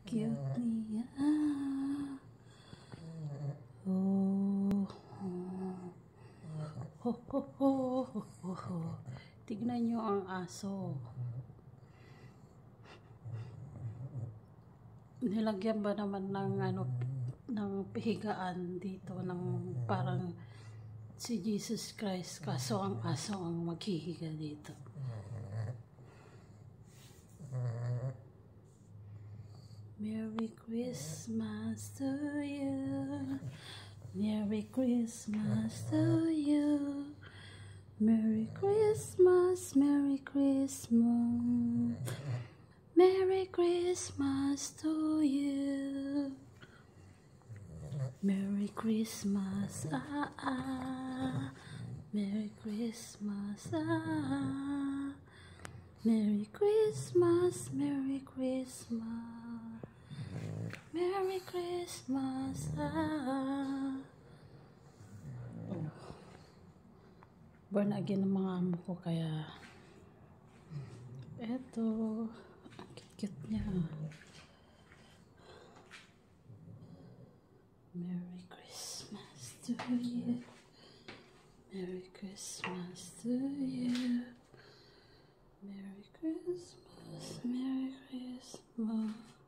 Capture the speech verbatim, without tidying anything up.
Cute niya. Oh. Ho, ho, ho, ho, ho, ho. Tignan nyo ang aso. Nilagyan ba naman ng ano, ng pihigaan dito ng parang si Jesus Christ, kaso ang aso ang maghihiga dito. Merry Christmas to you. Merry Christmas to you. Merry Christmas, Merry Christmas. Merry Christmas to you. Merry Christmas, ah ah. Merry Christmas, ah. Merry Christmas, Merry Christmas. Merry Christmas, ah. Oh. Born again ng mga amo ko, kaya eto, ang cute niya. Merry Christmas to you. Merry Christmas to you. Merry Christmas, Merry Christmas.